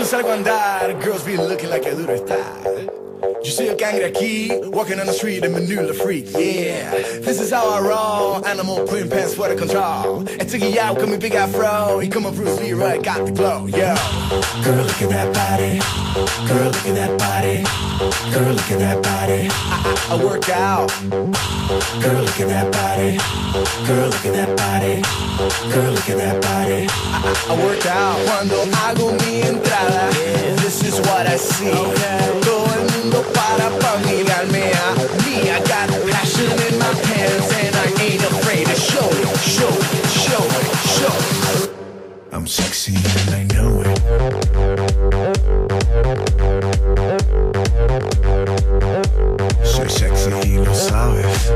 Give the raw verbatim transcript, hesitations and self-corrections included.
salgo a andar, girls be looking like a duro está. Yo soy el cangre aquí, walking on the street in Manila freak, yeah. This is how I roll, animal print pants for the control. And took it out, con mi big afro, y como Bruce Lee, right, got the glow, yo. Girl, look at that body, girl, look at that body, girl, look at that body. I, I, I work out. Girl, look at that body, girl, look at that body, girl, look at that body. I, I, I work out. Cuando hago mi entrada, this is what I see. Okay. Todo el mundo para pa' mirarme a mí. I got passion in my pants and I ain't afraid to show it, show it, show it, show it. I'm sexy and I know it. Soy sexy y lo sabes.